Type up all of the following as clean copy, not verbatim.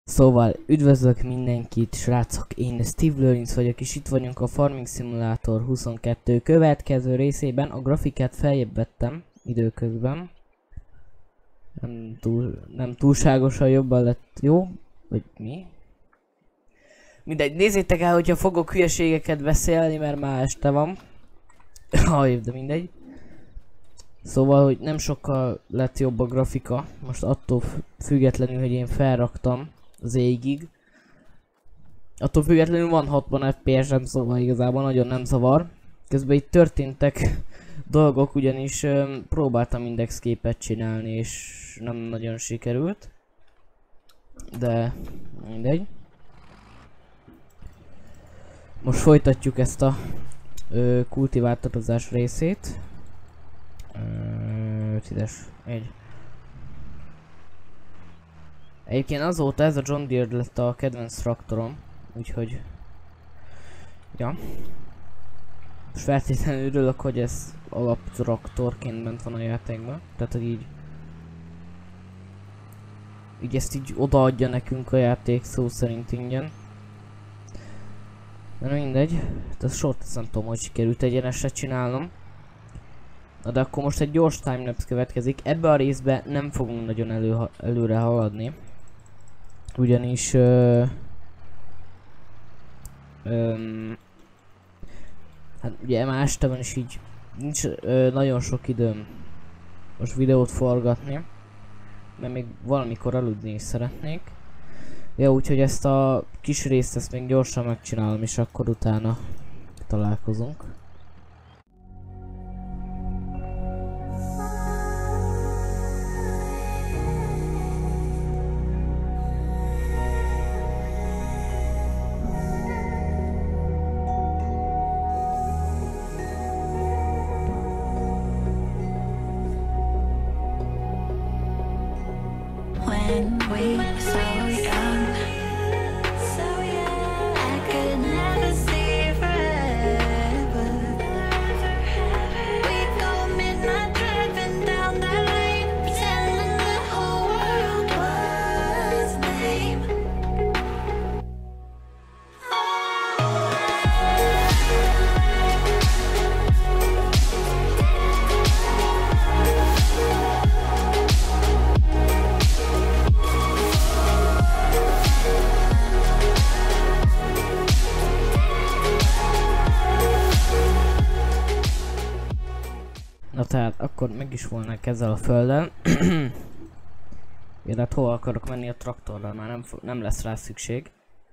Szóval üdvözlök mindenkit, srácok, én Steve Lőrinc vagyok, és itt vagyunk a Farming Simulator 22 következő részében. A grafikát feljebb vettem időközben. Nem túlságosan jobban lett, jó? Vagy mi? Mindegy, nézzétek el, hogyha fogok hülyeségeket beszélni, mert már este van. Haj, de mindegy. Szóval, hogy nem sokkal lett jobb a grafika, most attól függetlenül, hogy én felraktam az égig. Attól függetlenül van 60 FPS-em, szóval igazából nagyon nem zavar. Közben itt történtek dolgok, ugyanis próbáltam indexképet csinálni, és nem nagyon sikerült. De mindegy. Most folytatjuk ezt a kultiváltatozás részét. 10-es, egy. Egyébként azóta ez a John Deere lett a kedvenc traktorom, úgyhogy... Ja. És feltétlenül örülök, hogy ez alaptraktorként bent van a játékban. Tehát, hogy így ezt így odaadja nekünk a játék szó szerint ingyen. De mindegy, ez sort ezt nem tudom, hogy sikerült egyenesre csinálnom. Na de akkor most egy gyors timelapse következik. Ebbe a részbe nem fogunk nagyon előre haladni. Ugyanis hát ugye már este van, és így nincs nagyon sok időm most videót forgatni, mert még valamikor aludni is szeretnék. Ja, úgyhogy ezt a kis részt ezt még gyorsan megcsinálom, és akkor utána találkozunk. When we were so young, I could never see forever. We go midnight driving down that lane, pretending the whole world was lame. Na tehát akkor meg is volnánk ezzel a földdel. Én hát hova akarok menni a traktorral, már nem lesz rá szükség.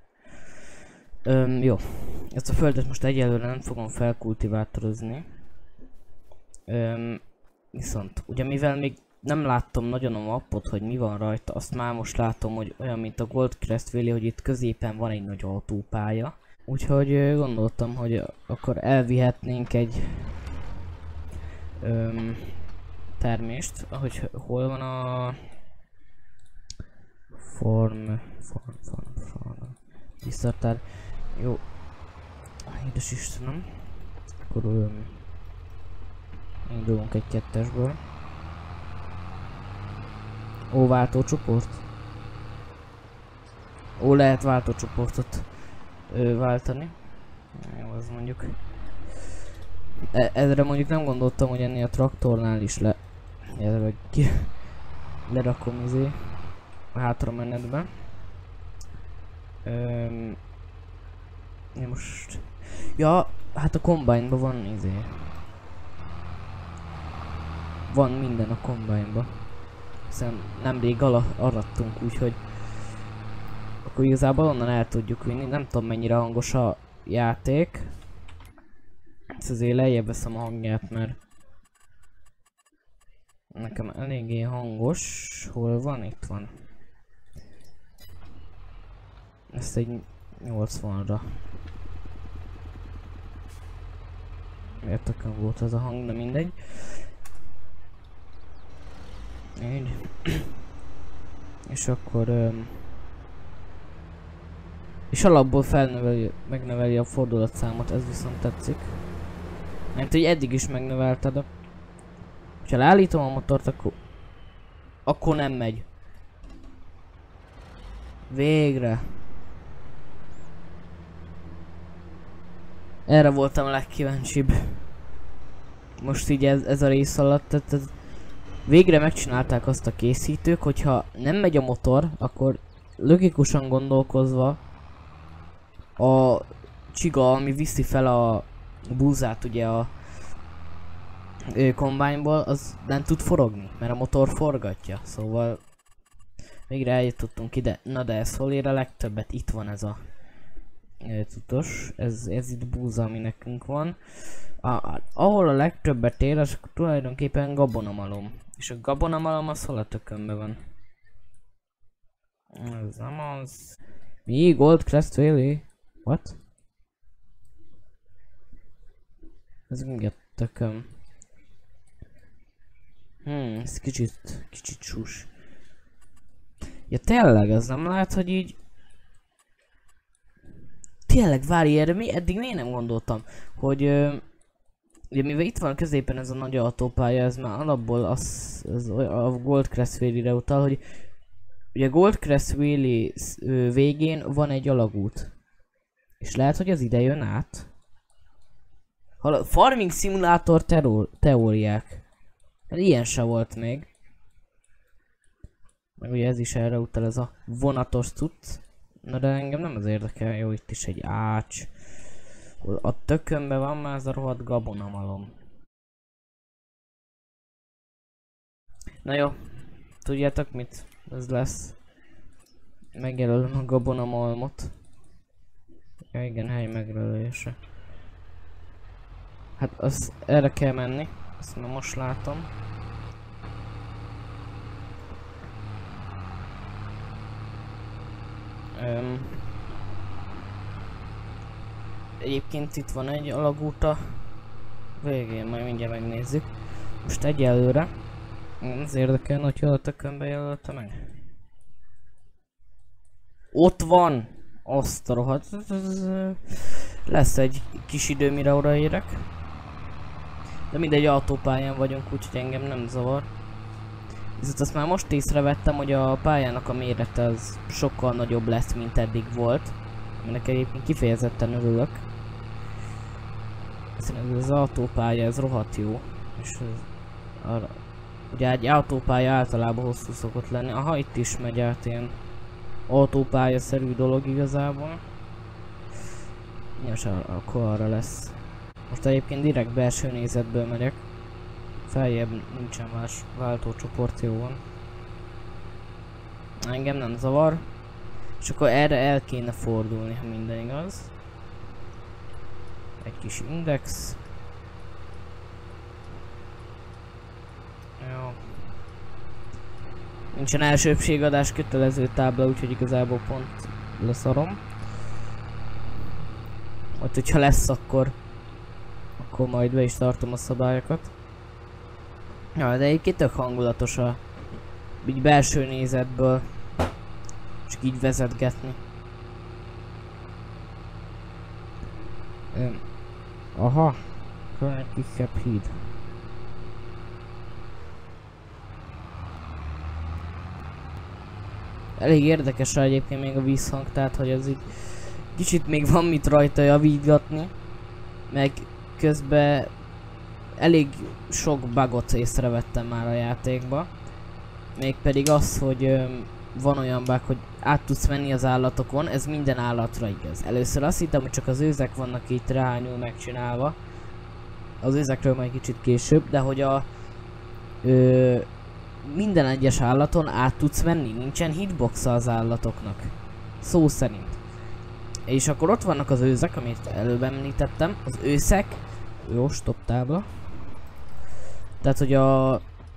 Jó, ezt a földet most egyelőre nem fogom felkultivátorozni. Viszont ugye mivel még nem láttam nagyon a mappot, hogy mi van rajta, azt már most látom, hogy olyan mint a Goldcrest Valley, hogy itt középen van egy nagy autópálya. Úgyhogy gondoltam, hogy akkor elvihetnénk egy termést, ahogy hol van a farm visszatár. Jó, édes Istenem, akkor indulunk egy kettesből. Ó, váltócsoport. Ó, lehet váltócsoportot váltani. Jó, az mondjuk. Ezre mondjuk nem gondoltam, hogy ennél a traktornál is lerakom izé a hátra menetbe. Most... Ja, hát a kombányban van izé. Van minden a kombányban. Hiszen nemrég arattunk, úgyhogy akkor igazából onnan el tudjuk vinni. Nem tudom mennyire hangos a játék. Ezt azért lejjebb veszem a hangját, mert nekem eléggé hangos. Hol van? Itt van. Ezt egy 80-ra. Értekem volt ez a hang, de mindegy. Így. És akkor... és alapból megnöveli a fordulatszámot, ez viszont tetszik. Nem tudom, hogy eddig is megnövelte, de... Ha leállítom a motort, akkor nem megy. Végre. Erre voltam a legkíváncsibb. Most így ez a rész alatt, tehát végre megcsinálták azt a készítők, hogyha nem megy a motor, akkor logikusan gondolkozva a csiga, ami viszi fel a búzát ugye a kombányból, az nem tud forogni, mert a motor forgatja, szóval végre eljutottunk ide. Na de ez hol ér a legtöbbet? Itt van ez a tudos, ez itt búza, ami nekünk van. Ahol a legtöbbet ér, az tulajdonképpen gabonamalom. És a gabonamalom az hol a tökönbe van? Ez nem az. Mi? Goldcrest Valley? What? Ez mindjárt tököm. Ez kicsit sus. Ja tényleg, ez nem lehet, hogy így... Tényleg, várj, erre eddig miért nem gondoltam, hogy... ugye mivel itt van középen ez a nagy autópálya, ez már alapból az a Goldcrest Valley-re utal, hogy... Ugye Goldcrest Valley végén van egy alagút. És lehet, hogy az ide jön át. Farming Simulator teóriák. Hát ilyen se volt még. Meg ugye ez is erre utal, ez a vonatos cucc. Na de engem nem az érdekel, jó, itt is egy ács. A tökönben van már ez a rohadt gabonamalom. Na jó, tudjátok mit? Ez lesz. Megjelölöm a gabonamalmot. Ja igen, hely megjelölése. Hát az erre kell menni, ezt már most látom. Egyébként itt van egy alagút a végén, majd mindjárt megnézzük. Most egyelőre az érdekelne, hogy hol a tökönbe jelölte meg. Ott van! Azt a rohadt. Lesz egy kis idő, mire odaérek. De mindegy, autópályán vagyunk, úgyhogy engem nem zavar. Viszont azt már most észrevettem, hogy a pályának a mérete az sokkal nagyobb lesz, mint eddig volt. Aminek egyébként kifejezetten örülök. Szerintem ez az autópálya, ez rohadt jó. És ez arra... Ugye egy autópálya általában hosszú szokott lenni. Aha, itt is megy át ilyen autópálya-szerű dolog igazából. És akkor arra lesz. Most egyébként direkt belső nézetből megyek. Feljebb nincsen más váltócsoportció van. Engem nem zavar. És akkor erre el kéne fordulni, ha minden igaz. Egy kis index. Jó. Nincsen elsőbségadás kötelező tábla, úgyhogy igazából pont leszarom. Majd hogyha lesz, akkor majd be is tartom a szabályokat. Ja, de egyébként tök hangulatos a így belső nézetből csak így vezetgetni. Aha, van egy kisebb híd. Elég érdekes rá egyébként még a vízhang, tehát hogy az így kicsit még van mit rajta javítgatni, meg közben elég sok bugot észrevettem már a játékba. Mégpedig az, hogy van olyan bug, hogy át tudsz menni az állatokon, ez minden állatra igaz. Először azt hittem, hogy csak az őzek vannak itt rányul megcsinálva. Az őzekről majd kicsit később, de hogy a minden egyes állaton át tudsz menni, nincsen hitboxa az állatoknak. Szó szerint. És akkor ott vannak az őzek, amit előbb említettem. Az őszek, jó, stop tábla. Tehát, hogy a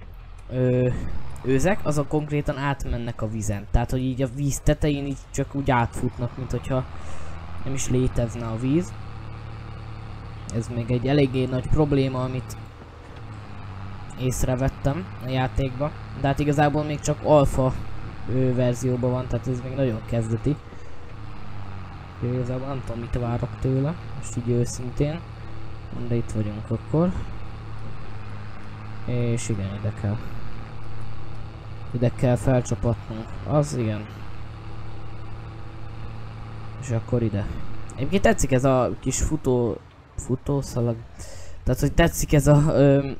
őzek, azok konkrétan átmennek a vízen. Tehát, hogy így a víz tetején így csak úgy átfutnak, mint hogyha nem is létezne a víz. Ez még egy eléggé nagy probléma, amit észrevettem a játékba. De hát igazából még csak alfa verzióban van, tehát ez még nagyon kezdeti. Igazából nem tudom, mit várok tőle, most így őszintén. De itt vagyunk akkor. És igen, ide kell. Ide kell felcsapatnunk. Az igen. És akkor ide. Egyébként tetszik ez a kis futószalag. Tehát, hogy tetszik ez a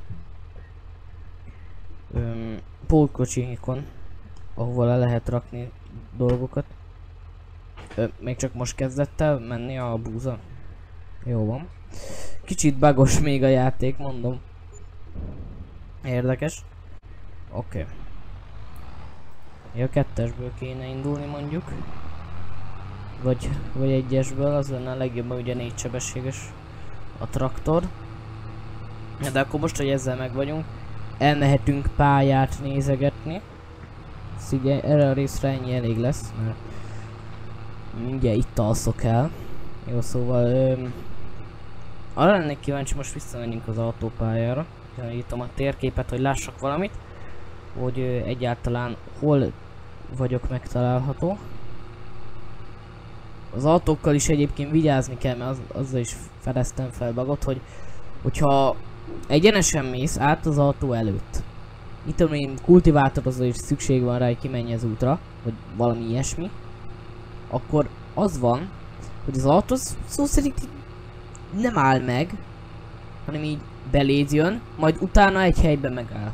pótkocsinkon, ahova le lehet rakni dolgokat. Még csak most kezdett el menni a búza. Jó van. Kicsit bugos még a játék, mondom. Érdekes. Oké. Ja, kettesből kéne indulni mondjuk. Vagy egyesből, az lenne a legjobb, ugye 4 sebességes a traktor. De akkor most, hogy ezzel meg vagyunk, elmehetünk pályát nézegetni. Ugye erre a részre ennyi elég lesz, mert mindjárt itt alszok el. Jó, szóval arra lennék kíváncsi, most visszamegyünk az autópályára. Írtam a térképet, hogy lássak valamit, hogy egyáltalán hol vagyok megtalálható. Az autókkal is egyébként vigyázni kell, mert azzal is fedeztem fel bagot, hogyha egyenesen mész át az autó előtt. Itt tudom én, kultivátorozó is szükség van rá, hogy kimenj az útra, vagy valami ilyesmi. Akkor az van, hogy az autó szó szerint nem áll meg, hanem így beléd jön, majd utána egy helyben megáll.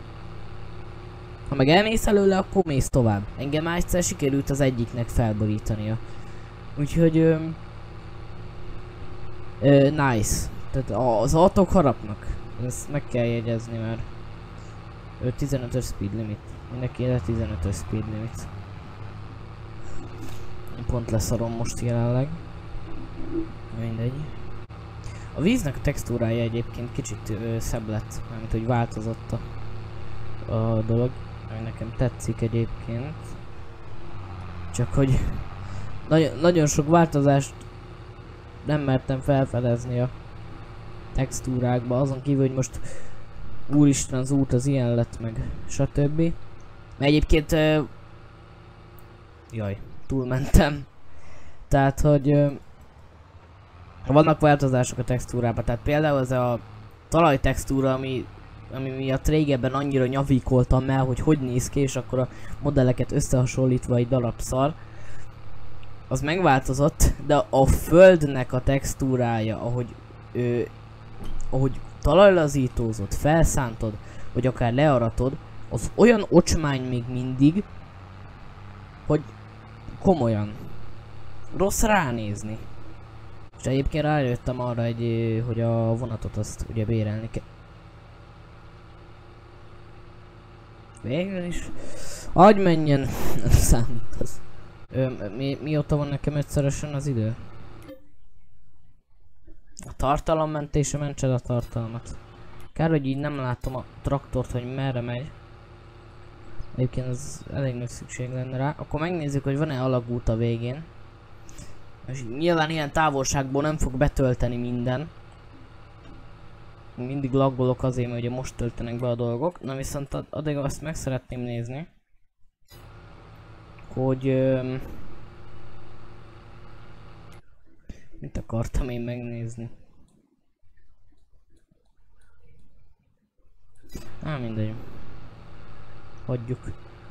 Ha meg elmész előle, akkor mész tovább. Engem már egyszer sikerült az egyiknek felborítania. Úgyhogy nice. Tehát az autók harapnak. Ezt meg kell jegyezni, mert 15-ös speed limit. Mindenkire 15-ös speed limit. Én pont leszarom most jelenleg. Mindegy. A víznek a textúrája egyébként kicsit szebb lett, mármint hogy változott a dolog. Ami nekem tetszik egyébként. Csak hogy nagyon sok változást nem mertem felfedezni a textúrákba, azon kívül, hogy most úristen az út az ilyen lett meg, stb. Mert egyébként jaj, túlmentem. Tehát, hogy vannak változások a textúrában, tehát például ez a talajtextúra, ami miatt régebben annyira nyavíkoltam el, hogy néz ki, és akkor a modelleket összehasonlítva egy darab szar, az megváltozott, de a földnek a textúrája, ahogy talajlazítózod, felszántod, vagy akár learatod, az olyan ocsmány még mindig, hogy komolyan rossz ránézni. És egyébként rájöttem arra, hogy a vonatot azt ugye bérelni kell. Végül is. Hagyj menjen! Nem számít az. Mióta van nekem 5-szörösen az idő? A tartalommentése, mentsed a tartalmat. Kár, hogy így nem látom a traktort, hogy merre megy. Egyébként az elég nagy szükség lenne rá. Akkor megnézzük, hogy van-e alagút a végén. És nyilván ilyen távolságból nem fog betölteni minden. Mindig laggolok azért, mert ugye most töltenek be a dolgok. Na viszont addig azt meg szeretném nézni, hogy mit akartam én megnézni. Mindegy. Hagyjuk.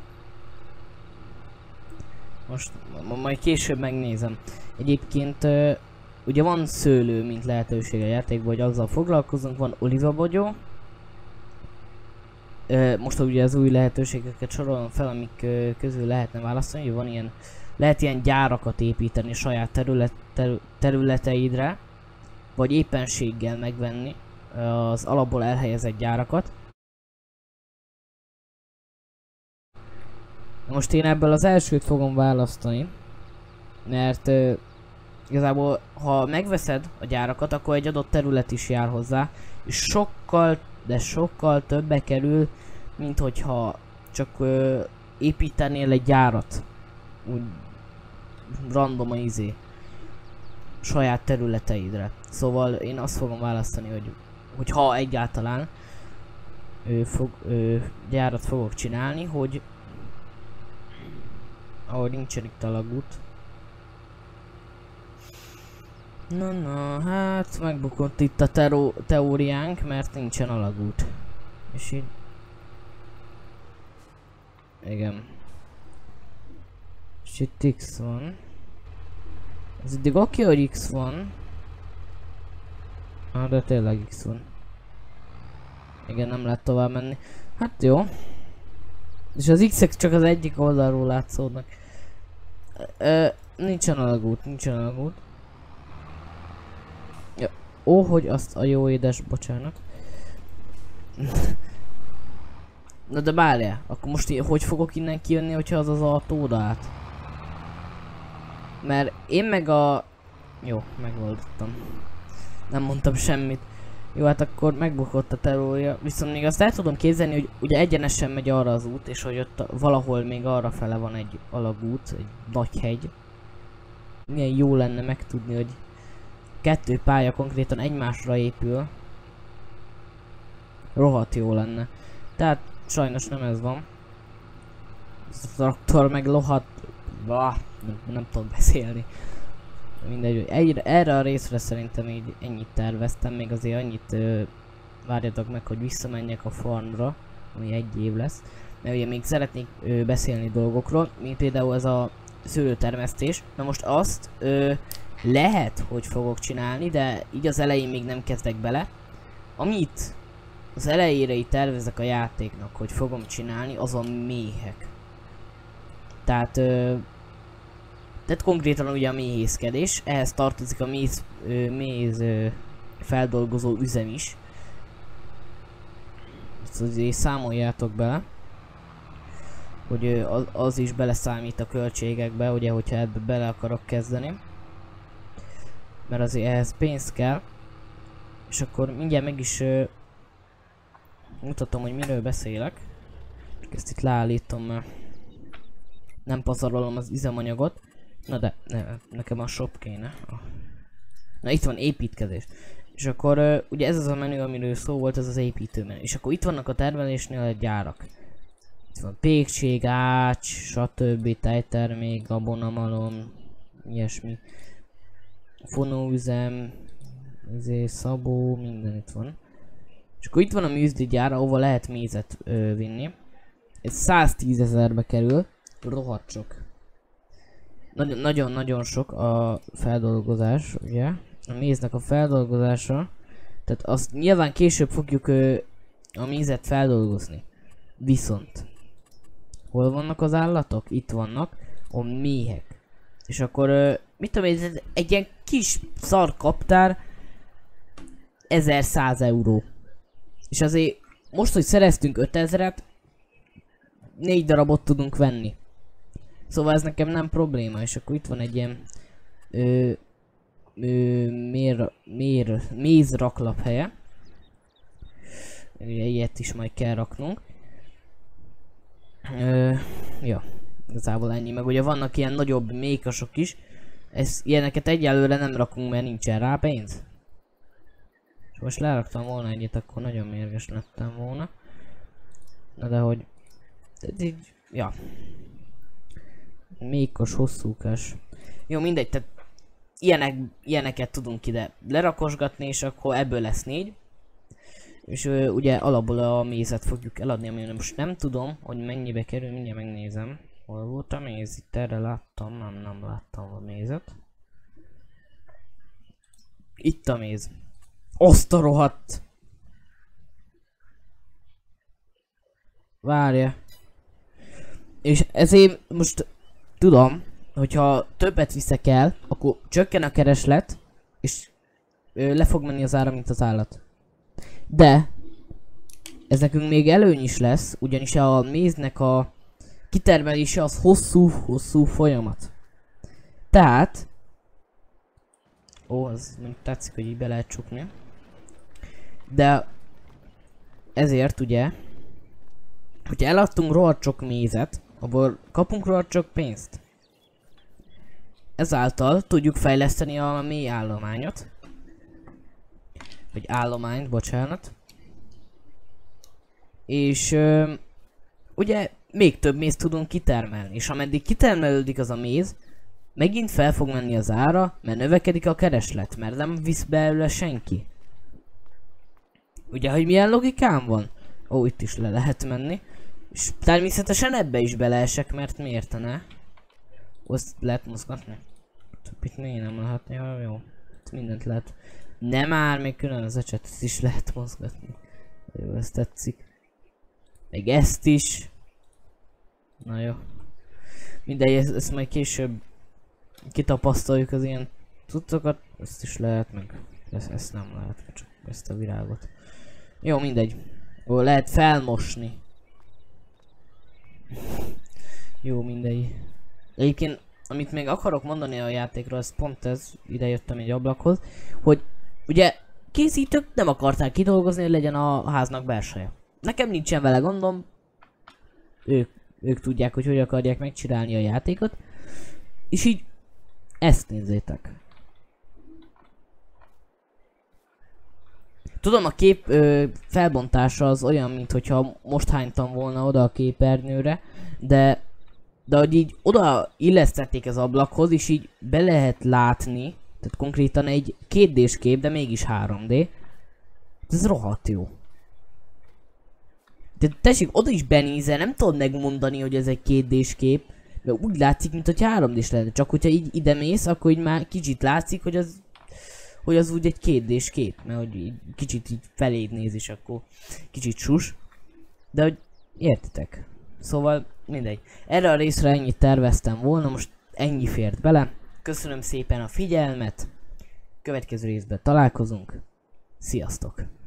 Most majd később megnézem. Egyébként ugye van szőlő, mint lehetőség a játékban, hogy azzal foglalkozunk, van olivabogyó. Most ugye az új lehetőségeket sorolom fel, amik közül lehetne választani, hogy van ilyen, lehet ilyen gyárakat építeni saját területeidre, vagy éppenséggel megvenni az alapból elhelyezett gyárakat. Most én ebből az elsőt fogom választani, mert igazából ha megveszed a gyárakat, akkor egy adott terület is jár hozzá, és sokkal, de sokkal többe kerül, mint hogyha csak építenél egy gyárat. Úgy random saját területeidre. Szóval én azt fogom választani, hogy ha egyáltalán gyárat fogok csinálni, hogy ahol nincsen itt alagút. Na, hát megbukott itt a teóriánk, mert nincsen alagút. És így... Igen. És itt X van. Ez eddig oké, hogy X van. Ah, de tényleg X van. Igen, nem lehet tovább menni. Hát jó. És az X-ek csak az egyik oldalról látszódnak. Nincsen alagút, nincsen alagút. Ja. Ó, hogy azt a jó édes, bocsánat. Na de várjál, akkor most hogy fogok innen kijönni, hogyha az az autó oda át? Mert én meg a... Jó, megoldottam. Nem mondtam semmit. Jó, hát akkor megbukott a teória. Viszont még azt el tudom képzelni, hogy ugye egyenesen megy arra az út, és hogy ott valahol még arra fele van egy alagút, egy nagy hegy. Milyen jó lenne megtudni, hogy kettő pálya konkrétan egymásra épül. Rohadt jó lenne. Tehát sajnos nem ez van. Ez a traktor meg lohat... nem tudom beszélni. Mindegy, hogy erre a részre szerintem így ennyit terveztem, még azért annyit várjatok meg, hogy visszamenjek a farmra, ami 1 év lesz. Mert ugye még szeretnék beszélni dolgokról, mint például ez a szőlőtermesztés. Na most azt lehet, hogy fogok csinálni, de így az elején még nem kezdek bele. Amit az elejére így tervezek a játéknak, hogy fogom csinálni, az a méhek. Tehát konkrétan ugye a méhészkedés, ehhez tartozik a méz feldolgozó üzem is. Ezt azért számoljátok bele, hogy az is beleszámít a költségekbe, ugye, hogyha ebbe bele akarok kezdeni. Mert azért ehhez pénz kell. És akkor mindjárt meg is mutatom, hogy miről beszélek. Ezt itt leállítom, mert nem pazarolom az üzemanyagot. Na de, nekem a shop kéne. Na itt van építkezés. És akkor ugye ez az a menü, amiről szó volt, ez az építő menü. És akkor itt vannak a termelésnél a gyárak. Itt van pékség, ács, stb. Tejtermék, gabonamalom, ilyesmi. Fonóüzem, szabó, minden itt van. És akkor itt van a műzli gyár, ahova lehet mézet vinni. Ez 110 000-be kerül. Rohadt sok. Nagyon-nagyon sok a feldolgozás, ugye? A méznek a feldolgozása. Tehát azt nyilván később fogjuk a mézet feldolgozni. Viszont hol vannak az állatok? Itt vannak a méhek. És akkor mit tudom én, egy ilyen kis szar kaptár 1100 euró. És azért most, hogy szereztünk 5000-et, 4 darabot tudunk venni. Szóval ez nekem nem probléma, és akkor itt van egy ilyen méz raklap helye. Ugye ilyet is majd kell raknunk. Ja, igazából ennyi, meg ugye vannak ilyen nagyobb mékasok is. Ilyeneket egyelőre nem rakunk, mert nincsen rá pénz. És most leraktam volna egyet, akkor nagyon mérges lettem volna. Na de hogy... így, ja. Mékos, hosszúkás. Jó, mindegy, tehát ilyeneket tudunk ide lerakosgatni, és akkor ebből lesz 4. És ugye alapból a mézet fogjuk eladni, amire most nem tudom, hogy mennyibe kerül, mindjárt megnézem. Hol volt a méz? Itt erre láttam, nem láttam a mézet. Itt a méz. Azt a rohadt! Várja. És ezért most tudom, hogyha többet viszek el, akkor csökken a kereslet, és le fog menni az ára, mint az állat. De ez nekünk még előny is lesz, ugyanis a méznek a kitermelése az hosszú folyamat. Tehát... Ó, az mondjuk tetszik, hogy így be lehet csukni. De ezért ugye, hogyha eladtunk rohadt sok mézet, abból kapunk rohadt sok pénzt. Ezáltal tudjuk fejleszteni a mély állományot. Vagy állományt, bocsánat. És ugye még több mézt tudunk kitermelni. És ameddig kitermelődik az a méz, megint fel fog menni az ára, mert növekedik a kereslet, mert nem visz belőle senki. Ugye, hogy milyen logikám van? Ó, itt is le lehet menni. És természetesen ebbe is beleesek, mert miért ne? Azt lehet mozgatni? Többit még nem lehetne, jó. Mindent lehet. Nem már, még külön az ecsetet is lehet mozgatni. Jó, ez tetszik. Még ezt is. Na jó. Mindegy, ezt majd később kitapasztaljuk az ilyen cuccokat. Ezt is lehet, meg ezt nem lehet, csak ezt a virágot. Jó, mindegy. Ó, lehet felmosni. Jó, mindegy. Egyébként, amit még akarok mondani a játékról, ez pont ez, ide jöttem egy ablakhoz, hogy ugye készítők nem akarták kidolgozni, hogy legyen a háznak belseje. Nekem nincsen vele gondom, ők tudják, hogy akarják megcsinálni a játékot, és így ezt nézzétek. Tudom, a kép felbontása az olyan, mintha most hánytam volna oda a képernyőre, de hogy így oda illesztették az ablakhoz, és így be lehet látni, tehát konkrétan egy 2D-s kép, de mégis 3D. Ez rohadt jó. De tessék, oda is benézel, nem tudod megmondani, hogy ez egy 2D-s kép, mert úgy látszik, mint hogy 3D-s lenne. Csak hogyha így ide mész, akkor így már kicsit látszik, hogy az úgy egy 2D-s kép, mert hogy így kicsit így feléd néz, és akkor kicsit sus. De hogy értitek. Szóval mindegy. Erre a részre ennyit terveztem volna, most ennyi fért bele. Köszönöm szépen a figyelmet. Következő részben találkozunk. Sziasztok!